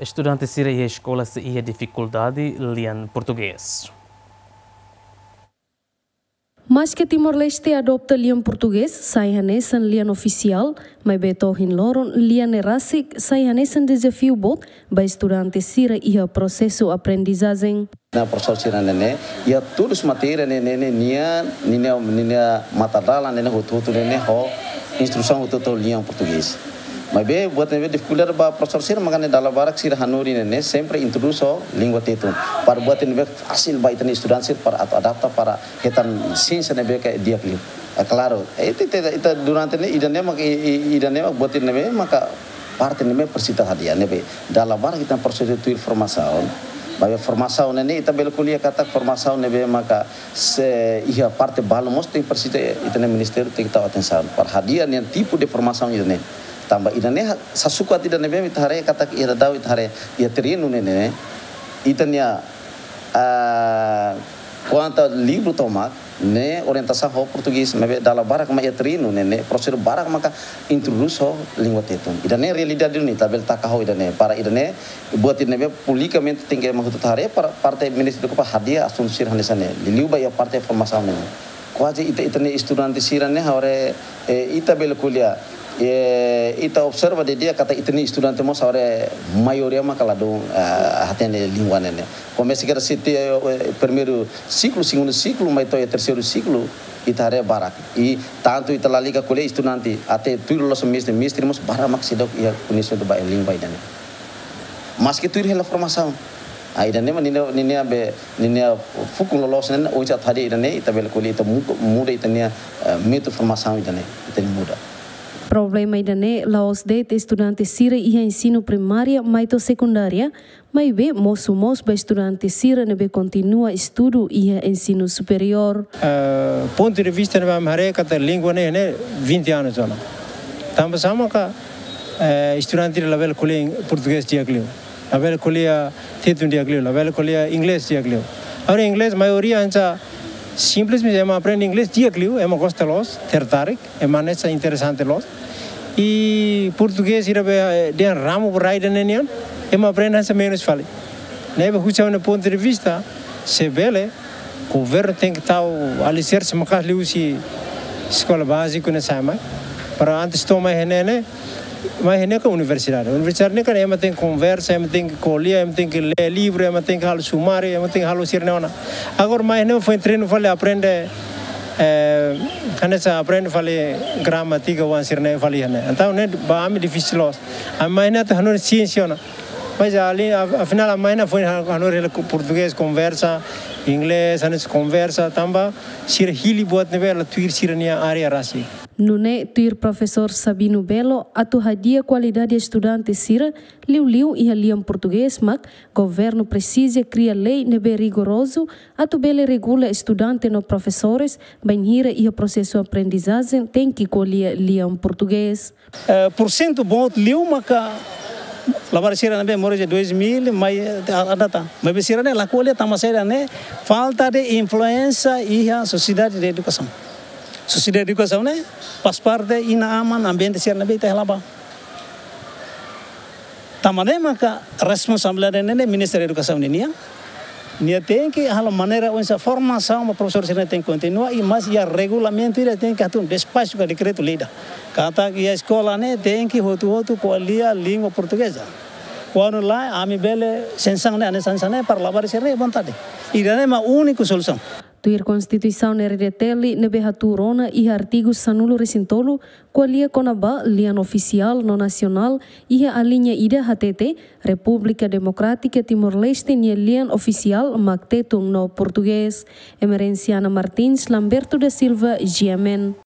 estudantes irem à escola se ia dificuldade liam português. Mas que Timor-Leste adopta liam português, sai hanesan liam oficial, mas betohin loron liam erasik, sai hanesan desafio bot, ba estudantes sira ia processo aprendizagem. Na professor sira nene, ia todos matéria nene nia matadala nene hutu nene ho instrução hutu liam português. Mas bem, buat nebe dificuldade ba professor sira makanya dalam barak sira hanuri nene sempre introduzo língua tetum. Para buat nebe fácil ba itani estudante sira para adapta para ketan ciência nebe ke dia kli. Claro, itu durante ne idane buat nebe maka parte nebe persita hadia nebe dalam barak kita proses itu formação. Bagai formação nene ita bel kuliah kata formação nebe maka se ia parte balo mos tem persita itane ministério tem que estar atenção para hadia yang tipo de formação itane. Tambah idane sasuka tidak nebe itare kata ira daw itare ia terinu nene itania quanto livro tomak ne orientação ho português mebe dalam barak ma ia terinu nene prosedur barak maka introduzo língua tetum idane realidade ini tabel takaho idane para idane buat idane publicamente tinggal mahutut hare para partai ministeri ko hadia asumsi hanesane liuba ya partai formação nene quase itane estudante sirane hore itabel kuliah ita observa de dia kata itani estudante mo saure maioria makalado hatene língua nene começa que era sete primeiro ciclo segundo ciclo mas to terceiro ciclo itare barak e tanto ita liga colhe estudante até tudo los mestre mos bara maxidok ia conhecimento ba língua idane mas que tudo hela formação aí dane ninia fukung lolos nene oja tadi idane ita bel colhe ita muda itania meto formação idane itani muda. Problema idane laos de estudantes sira ia ensino primária maito secundária, mas be moço ba estudantes sira nebe continua estudo ia ensino superior. Ponto de vista nebe amhare kata língua ne 20 anos zona. Tambah sama ka estudante level kuliah português dia klio, level kuliah tetum dia klio, level kuliah inglês dia klio. Agora inglês maioria anca simplesmente ema aprende inglês dia klio, ema gosta los, tertarik, ema nessa interessante los. E português ira de ramo raida nenian, ema aprende hansa menos fale. Nebe hucha no ponto de vista, se bele, o governo tem que estar alicerce makas liusi escola básica nessa mais, para antes tomar henene, mas henene que universidade. Universidade ne kan ema tem conversa, ema tem que colher, ema tem que ler livro, ema tem que halo sumário, ema tem que halo sirneona. Agora mais ne foi treino fale aprende kanesa aprende fale gramática ou sirne fale hene. Então ne ba ami difícil los. A mais ne hanor ciência na. Mas ali afinal a mais ne foi hanor português conversa, inglês hanes conversa tamba sir hili buat nebe la tuir sirnia area rasi. Nune tuir professor Sabino Belo atu hadia qualidade estudante sira liu ia liam português mak governo precisa criar lei nebe rigoroso atu bele regula estudante no professores banhira ia processo aprendizagem tem que colher liam português. Porcento bom liu maka labar sira nebe morja 2000 mas data mas sira ne la colhe tamasera ne falta de influência ia sociedade de educação. Sociedade de educação né faz parte ina aman ambiente sira nebe tehlaba. Tamane maka responsabilidade nene Ministério da Educação nia tem que halo maneira onde formação o professor sira tem que continuar e mas ia regulamento ele tem que atum despacho com decreto lei kata que a escola né tem que outro colia língua portuguesa. Quando lá a mi bele sensang né sensang né para lavar sira vontade. E é uma única solução. Tuir Constituição neredeteli nebe haturona e artigo sanulo recintolo qualia conaba lian oficial no nacional e a linha ida HTT República Democrática Timor-Leste nia lian oficial magtetum no português. Emerenciana Martins, Lamberto da Silva, GMN.